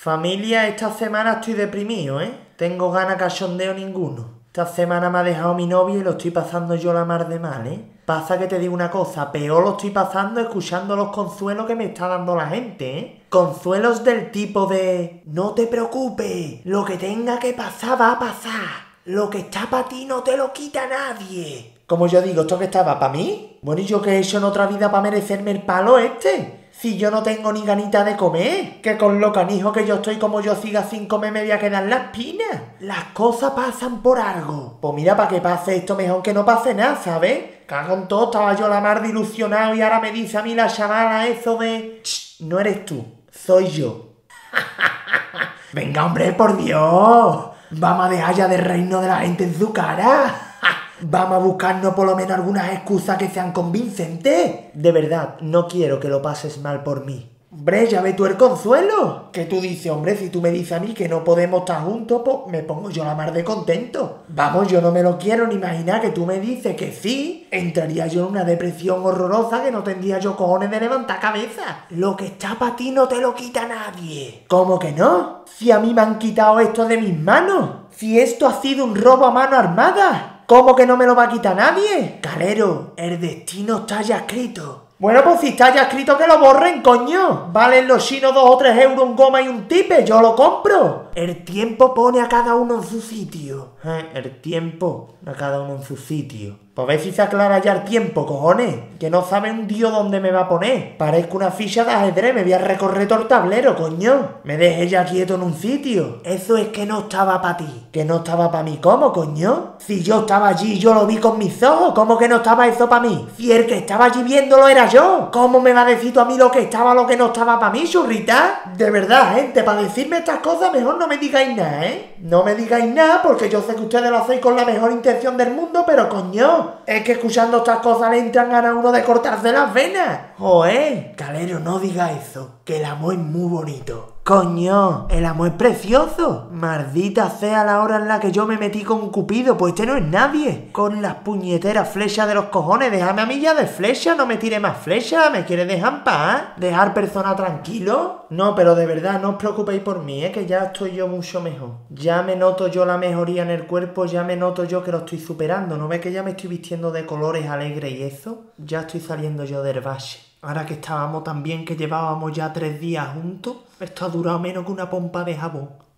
Familia, esta semana estoy deprimido, ¿eh? Tengo ganas cachondeo ninguno. Esta semana me ha dejado mi novia y lo estoy pasando yo la mar de mal, ¿eh? Pasa que te digo una cosa, peor lo estoy pasando escuchando los consuelos que me está dando la gente, ¿eh? Consuelos del tipo de... No te preocupes, lo que tenga que pasar va a pasar. Lo que está para ti no te lo quita nadie. Como yo digo, ¿esto que estaba para mí? Bueno, ¿y yo qué he hecho en otra vida para merecerme el palo este? Si yo no tengo ni ganita de comer, que con lo canijo que yo estoy, como yo siga sin comer me voy a quedar en la espina. Las cosas pasan por algo. Pues mira, para que pase esto mejor que no pase nada, ¿sabes? Cago en todo, estaba yo la mar de ilusionado y ahora me dice a mí la chavala eso de... No eres tú, soy yo. Venga, hombre, por Dios. Vamos a dejar ya de reino de la gente en su cara. Vamos a buscarnos por lo menos algunas excusas que sean convincentes. De verdad, no quiero que lo pases mal por mí. Hombre, ya ve tú el consuelo. Que tú dices, hombre, si tú me dices a mí que no podemos estar juntos, pues me pongo yo la mar de contento. Vamos, yo no me lo quiero ni imaginar que tú me dices que sí. Entraría yo en una depresión horrorosa que no tendría yo cojones de levantar cabeza. Lo que está para ti no te lo quita nadie. ¿Cómo que no? Si a mí me han quitado esto de mis manos. Si esto ha sido un robo a mano armada. ¿Cómo que no me lo va a quitar nadie? Calero, el destino está ya escrito. Bueno, pues si está ya escrito que lo borren, coño. Valen los chinos 2 o 3 euros un goma y un tipe, yo lo compro. El tiempo pone a cada uno en su sitio. El tiempo a cada uno en su sitio. Pues a ver si se aclara ya el tiempo, cojones. Que no sabe un dios dónde me va a poner. Parezco una ficha de ajedrez, me voy a recorrer todo el tablero, coño. Me dejé ya quieto en un sitio. Eso es que no estaba para ti. Que no estaba para mí, ¿cómo, coño? Si yo estaba allí y yo lo vi con mis ojos, ¿cómo que no estaba eso para mí? Si el que estaba allí viéndolo era yo. ¿Cómo me va a decir tú a mí lo que estaba o lo que no estaba para mí, churrita? De verdad, gente, para decirme estas cosas mejor no me digáis nada, ¿eh? No me digáis nada porque yo sé que ustedes lo hacéis con la mejor intención del mundo, pero coño, es que escuchando estas cosas le entran ganas a uno de cortarse las venas. Joder, Calero, no diga eso, que el amor es muy bonito. Coño, el amor es precioso. Maldita sea la hora en la que yo me metí con Cupido, pues este no es nadie. Con las puñeteras flechas de los cojones, déjame a mí ya de flecha, no me tire más flechas, ¿me quiere dejar en paz? ¿Dejar persona tranquilo? No, pero de verdad, no os preocupéis por mí, que ya estoy yo mucho mejor. Ya me noto yo la mejoría en el cuerpo, ya me noto yo que lo estoy superando. ¿No ves que ya me estoy vistiendo de colores alegres y eso? Ya estoy saliendo yo del bache. Ahora que estábamos tan bien que llevábamos ya 3 días juntos, esto ha durado menos que una pompa de jabón.